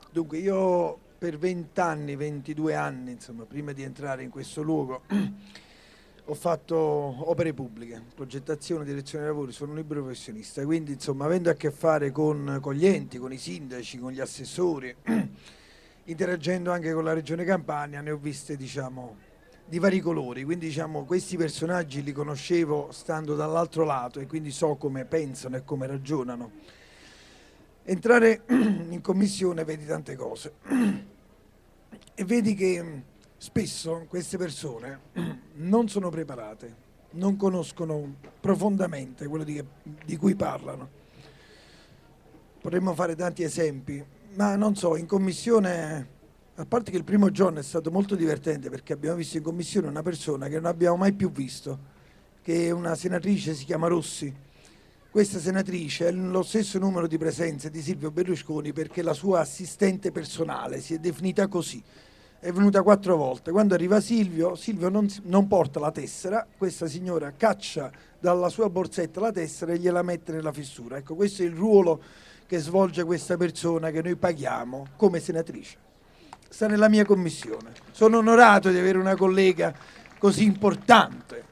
Dunque, io per 20 anni, 22 anni, insomma, prima di entrare in questo luogo, ho fatto opere pubbliche, progettazione, direzione dei lavori, sono un libero professionista, quindi insomma, avendo a che fare con gli enti, con i sindaci, con gli assessori, interagendo anche con la Regione Campania, ne ho viste, diciamo, di vari colori, quindi diciamo, questi personaggi li conoscevo stando dall'altro lato e quindi so come pensano e come ragionano. Entrare in commissione vedi tante cose e vedi che spesso queste persone non sono preparate, non conoscono profondamente quello di cui parlano. Potremmo fare tanti esempi, ma non so, in commissione, a parte che il primo giorno è stato molto divertente perché abbiamo visto in commissione una persona che non abbiamo mai più visto, che è una senatrice, si chiama Rossi. Questa senatrice ha lo stesso numero di presenze di Silvio Berlusconi perché la sua assistente personale si è definita così. È venuta 4 volte. Quando arriva Silvio non porta la tessera, questa signora caccia dalla sua borsetta la tessera e gliela mette nella fessura. Ecco, questo è il ruolo che svolge questa persona che noi paghiamo come senatrice. Sta nella mia commissione. Sono onorato di avere una collega così importante.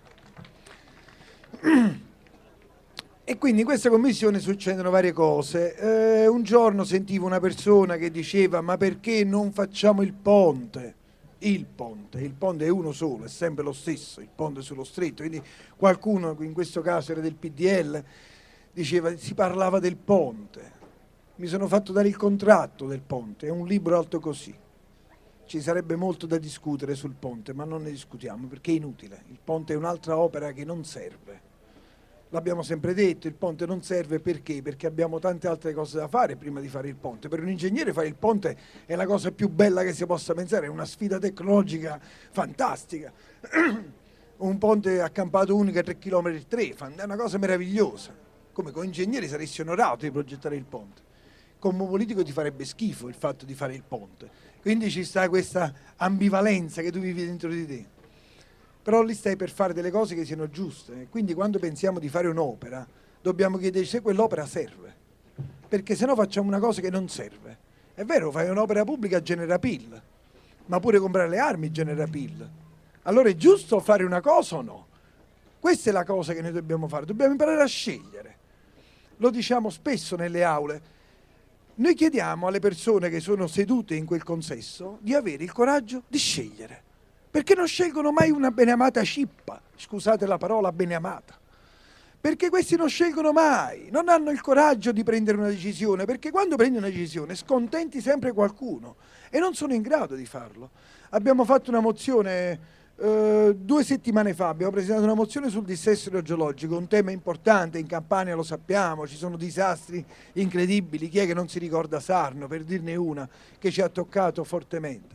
E quindi in questa commissione succedono varie cose. Un giorno sentivo una persona che diceva: ma perché non facciamo il ponte? Il ponte è uno solo, è sempre lo stesso, il ponte sullo stretto. Quindi qualcuno, in questo caso era del PDL, diceva, si parlava del ponte. Mi sono fatto dare il contratto del ponte, è un libro alto così. Ci sarebbe molto da discutere sul ponte, ma non ne discutiamo perché è inutile. Il ponte è un'altra opera che non serve. L'abbiamo sempre detto, il ponte non serve perché? Perché abbiamo tante altre cose da fare prima di fare il ponte. Per un ingegnere fare il ponte è la cosa più bella che si possa pensare, è una sfida tecnologica fantastica. Un ponte a campata unica 3 km e 3, è una cosa meravigliosa. Come con ingegneri saresti onorato di progettare il ponte. Come politico ti farebbe schifo il fatto di fare il ponte. Quindi ci sta questa ambivalenza che tu vivi dentro di te. Però lì stai per fare delle cose che siano giuste, quindi quando pensiamo di fare un'opera dobbiamo chiederci se quell'opera serve, perché se no facciamo una cosa che non serve. È vero, fai un'opera pubblica genera PIL, ma pure comprare le armi genera PIL. Allora è giusto fare una cosa o no? Questa è la cosa che noi dobbiamo fare, dobbiamo imparare a scegliere. Lo diciamo spesso nelle aule. Noi chiediamo alle persone che sono sedute in quel consesso di avere il coraggio di scegliere. Perché non scelgono mai una beneamata cippa? Scusate la parola beneamata. Perché questi non scelgono mai, non hanno il coraggio di prendere una decisione, perché quando prendi una decisione scontenti sempre qualcuno e non sono in grado di farlo. Abbiamo fatto una mozione 2 settimane fa, abbiamo presentato una mozione sul dissesto idrogeologico, un tema importante, in Campania lo sappiamo, ci sono disastri incredibili, chi è che non si ricorda Sarno, per dirne una, che ci ha toccato fortemente.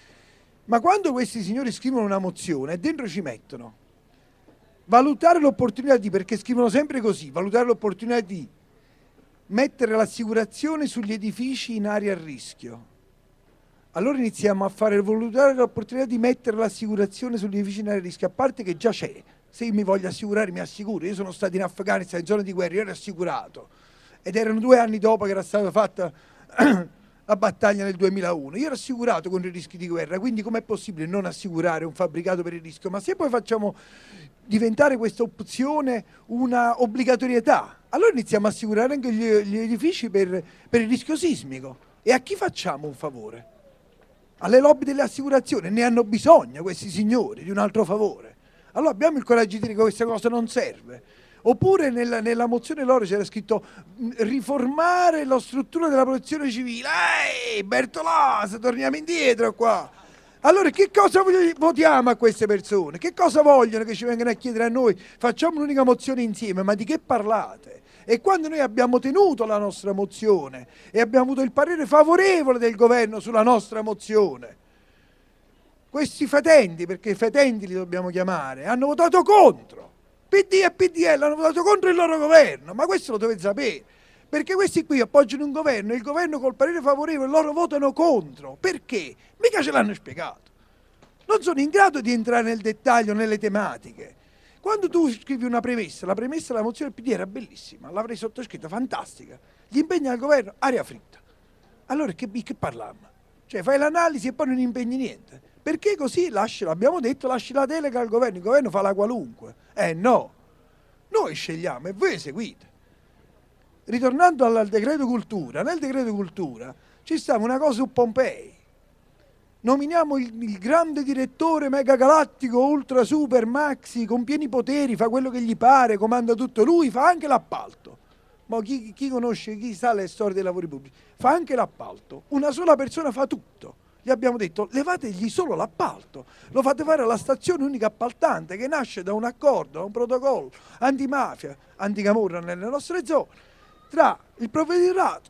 Ma quando questi signori scrivono una mozione, dentro ci mettono valutare l'opportunità di, perché scrivono sempre così, valutare l'opportunità di mettere l'assicurazione sugli edifici in area a rischio. Allora iniziamo a fare valutare l'opportunità di mettere l'assicurazione sugli edifici in area a rischio, a parte che già c'è. Se io mi voglio assicurare, mi assicuro. Io sono stato in Afghanistan, in zona di guerra, io ero assicurato. Ed erano 2 anni dopo che era stata fatta la battaglia nel 2001. Io ero assicurato contro i rischi di guerra, quindi com'è possibile non assicurare un fabbricato per il rischio? Ma se poi facciamo diventare questa opzione una obbligatorietà, allora iniziamo a assicurare anche gli edifici per il rischio sismico. E a chi facciamo un favore? Alle lobby delle assicurazioni, ne hanno bisogno questi signori di un altro favore. Allora abbiamo il coraggio di dire che questa cosa non serve. Oppure nella mozione loro c'era scritto riformare la struttura della protezione civile. Ehi, Bertolaso, torniamo indietro qua. Allora che cosa votiamo a queste persone? Che cosa vogliono che ci vengano a chiedere a noi? Facciamo un'unica mozione insieme, ma di che parlate? E quando noi abbiamo tenuto la nostra mozione e abbiamo avuto il parere favorevole del governo sulla nostra mozione, questi fetenti, perché fetenti li dobbiamo chiamare, hanno votato contro. PD e PDL hanno votato contro il loro governo, ma questo lo dovete sapere, perché questi qui appoggiano un governo e il governo col parere favorevole loro votano contro. Perché? Mica ce l'hanno spiegato. Non sono in grado di entrare nel dettaglio, nelle tematiche. Quando tu scrivi una premessa, la premessa della mozione del PD era bellissima, l'avrei sottoscritta, fantastica. Gli impegni al governo, aria fritta. Allora che parliamo? Cioè fai l'analisi e poi non impegni niente. Perché così lasci, l'abbiamo detto, lasci la delega al governo, il governo fa la qualunque. No, noi scegliamo e voi eseguite. Ritornando al decreto cultura, nel decreto cultura ci stava una cosa su Pompei. Nominiamo il grande direttore mega galattico, ultra super maxi, con pieni poteri, fa quello che gli pare, comanda tutto lui, fa anche l'appalto. Ma chi conosce, chi sa le storie dei lavori pubblici, fa anche l'appalto. Una sola persona fa tutto. Gli abbiamo detto levategli solo l'appalto, lo fate fare alla stazione unica appaltante che nasce da un accordo, da un protocollo antimafia, anticamorra nelle nostre zone, tra il provveditorato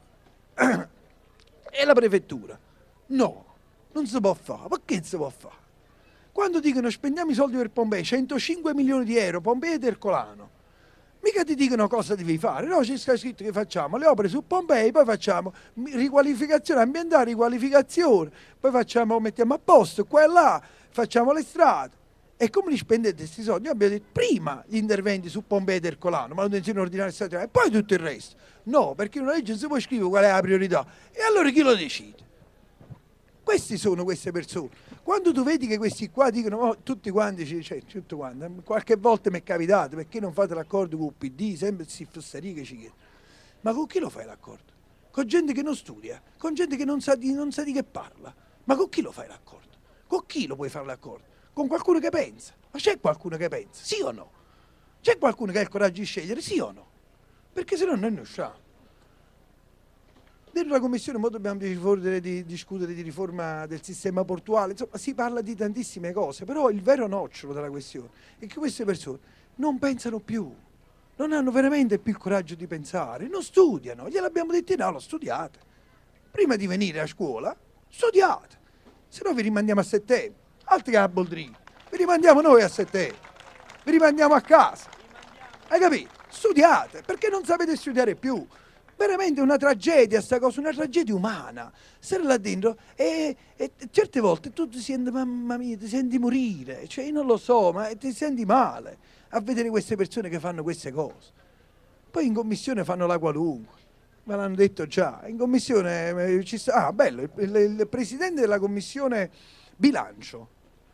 e la prefettura. No, non si può fare. Perché non si può fare? Quando dicono spendiamo i soldi per Pompei, 105 milioni di euro, Pompei ed Ercolano, mica ti dicono cosa devi fare, no, c'è scritto che facciamo le opere su Pompei, poi facciamo riqualificazione ambientale, riqualificazione, poi mettiamo a posto qua e là, facciamo le strade. E come li spendete questi soldi? Noi abbiamo detto prima gli interventi su Pompei ed Ercolano, manutenzione ordinaria statale, e poi tutto il resto. No, perché in una legge non si può scrivere qual è la priorità. E allora chi lo decide? Questi sono queste persone. Quando tu vedi che questi qua dicono oh, tutti quanti, qualche volta mi è capitato, perché non fate l'accordo con il PD, sempre si fosseria che ci chiede. Ma con chi lo fai l'accordo? Con gente che non studia, con gente che non sa di che parla. Ma con chi lo fai l'accordo? Con chi lo puoi fare l'accordo? Con qualcuno che pensa. Ma c'è qualcuno che pensa? Sì o no? C'è qualcuno che ha il coraggio di scegliere? Sì o no? Perché se no noi ne usciamo. Dentro la Commissione mo dobbiamo discutere di riforma del sistema portuale, insomma si parla di tantissime cose, però il vero nocciolo della questione è che queste persone non pensano più, non hanno veramente più il coraggio di pensare, non studiano, gliel'abbiamo detto in aula, studiate, prima di venire a scuola studiate, se no vi rimandiamo a settembre, altri che a Boldrini, vi rimandiamo noi a settembre, vi rimandiamo a casa, hai capito? Studiate, perché non sapete studiare più. Veramente una tragedia sta cosa, una tragedia umana. Stare là dentro e certe volte tu ti senti, mamma mia, ti senti morire, cioè io non lo so, ma ti senti male a vedere queste persone che fanno queste cose. Poi in commissione fanno la qualunque, me l'hanno detto già, in commissione ci sta, bello, il presidente della commissione bilancio,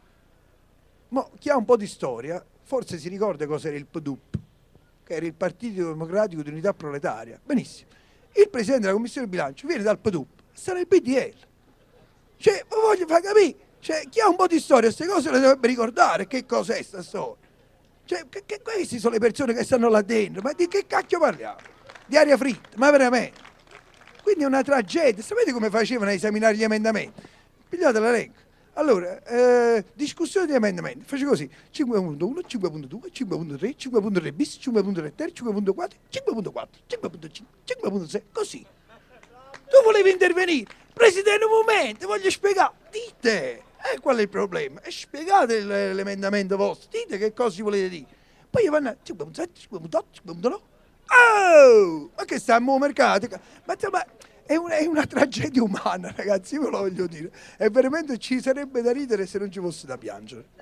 chi ha un po' di storia, forse si ricorda cos'era il PDUP, che era il Partito Democratico di Unità Proletaria. Benissimo. Il presidente della Commissione Bilancio viene dal PDUP, sta nel PDL. Cioè, voglio far capire, cioè, chi ha un po' di storia, queste cose le dovrebbe ricordare, che cos'è sta storia. Cioè, queste sono le persone che stanno là dentro, ma di che cacchio parliamo? Di aria fritta, ma veramente. Quindi è una tragedia. Sapete come facevano a esaminare gli emendamenti? Pigliate l'elenco. Allora, discussione di emendamenti, faccio così, 5.1, 5.2, 5.3, 5.3 bis, 5.3 ter, 5.4, 5.4, 5.5, 5.6, così. Tu volevi intervenire, Presidente, un momento, voglio spiegare, dite, qual è il problema? E spiegate l'emendamento vostro, dite che cosa ci volete dire. Poi vanno a 5.7, 5.8, 5.9, oh, ma che stiamo al mercato? Ma è una tragedia umana, ragazzi, io ve lo voglio dire. E veramente ci sarebbe da ridere se non ci fosse da piangere.